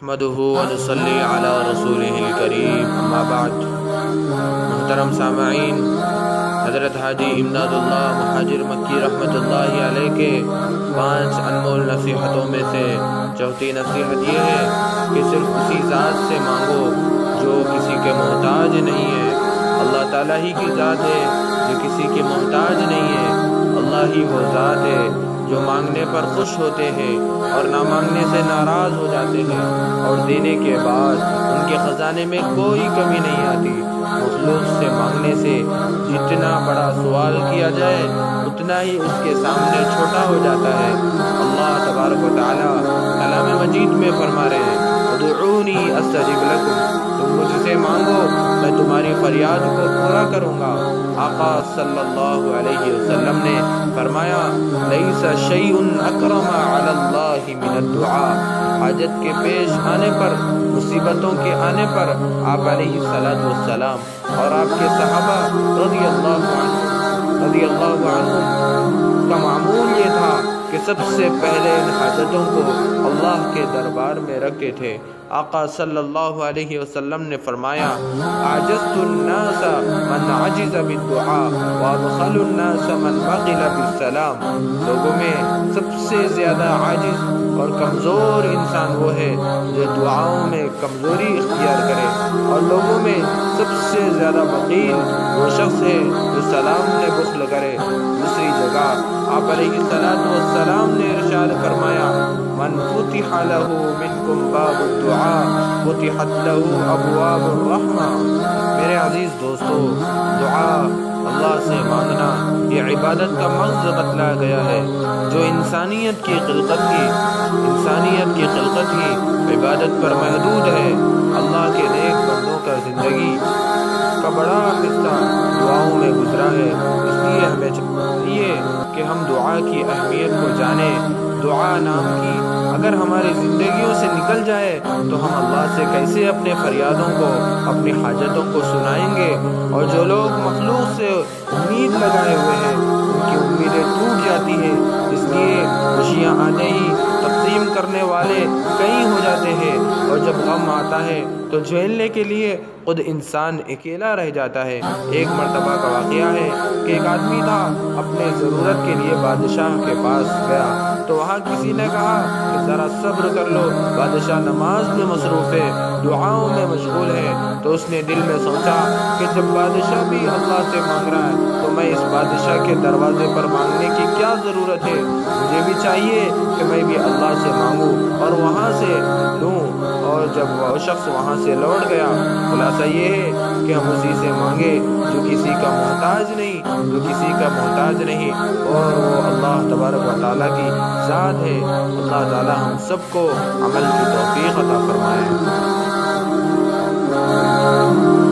نحمدہ ونصلی علی رسولہ الکریم اما بعد۔ محترم سامعین، حضرت حاجی امداد اللہ مہاجر مکی رحمۃ اللہ علیہ کے 5 انمول نصیحتوں میں سے چوتھی نصیحت یہ ہے کہ صرف اسی ذات سے مانگو جو کسی کے محتاج نہیں ہے۔ اللہ تعالیٰ ہی کی ذات ہے جو کسی کے محتاج نہیں ہے۔ اللہ ہی وہ ذات ہے جو مانگنے پر خوش ہوتے ہیں اور نہ مانگنے سے ناراض ہو جاتے ہیں، اور دینے کے بعد ان کے خزانے میں کوئی کمی نہیں آتی۔ مخلوق سے مانگنے سے جتنا بڑا سوال کیا جائے اتنا ہی اس کے سامنے چھوٹا ہو جاتا ہے۔ اللہ تبارک و تعالی کلام مجید میں فرما رہے ہیں، ادعونی استجب لکم، تم مجھ سے مانگو میں تمہاری فریاد کو پورا کروں گا۔ آقا صلی اللہ علیہ وسلم نے فرمایا، لیس شیء اکرم علی اللہ من الدعاء، حاجت کے پیش آنے پر، مصیبتوں کے آنے پر آپ علیہ السلام اور آپ کے صحابہ رضی اللہ عنہم کا معمول یہ تھا کہ سب سے پہلے ان حاجتوں کو اللہ کے دربار میں رکھتے تھے۔ آقا صلی اللہ علیہ وسلم نے فرمایا، عجزت الناس من عجز بالدعاء وادخل الناس من بخل بالسلام، لوگوں میں سب سے زیادہ عاجز اور کمزور انسان وہ ہے جو دعاؤں میں کمزوری اختیار کرے، اور لوگوں میں سب سے زیادہ بخیل وہ شخص ہے جو سلام میں بخل کرے۔ دوسری جگہ آپ علیہ السلام نے ارشاد فرمایا، من فتح له منکم باب الدعاء فتحت له ابواب الرحمہ۔ میرے عزیز دوستو، دعا اللہ سے مانگنا یہ عبادت کا محض بتلایا گیا ہے جو انسانیت کی خلقت ہی عبادت پر محدود ہے۔ اللہ کے نیک بندوں کا زندگی کا بڑا حصہ دعاؤں میں گزرا ہے، اس لیے ہمیں چاہیے کہ ہم دعا کی اہمیت کو جانیں۔ دعا نام کی اگر ہماری زندگیوں سے نکل جائے تو ہم اللہ سے کیسے اپنے فریادوں کو، اپنی حاجتوں کو سنائیں گے؟ اور جو لوگ مخلوق سے امید لگائے ہوئے ہیں ان کی امیدیں ٹوٹ جاتی ہیں، اس لیے خوشیاں آتے ہی تقسیم کرنے والے کئی ہو جاتے ہیں، اور جب غم آتا ہے تو جھیلنے کے لیے خود انسان اکیلا رہ جاتا ہے۔ ایک مرتبہ کا واقعہ ہے کہ ایک آدمی تھا، اپنے ضرورت کے لیے بادشاہ کے پاس گیا تو وہاں کسی نے کہا کہ ذرا صبر کر لو، بادشاہ نماز میں مصروف ہے، دعاؤں میں مشغول ہے۔ تو اس نے دل میں سوچا کہ جب بادشاہ بھی اللہ سے مانگ رہا ہے تو میں اس بادشاہ کے دروازے پر مانگنے کی کیا ضرورت ہے؟ مجھے بھی چاہیے کہ میں بھی اللہ سے مانگوں اور وہاں سے لوں۔ اور جب وہ شخص وہاں سے لوٹ گیا، خلاصہ یہ ہے کہ ہم اسی سے مانگے جو کسی کا محتاج نہیں، اور وہ اللہ تبارک و تعالیٰ کی ذات ہے۔ اللہ تعالیٰ ہم سب کو عمل کی توفیق عطا فرمائے۔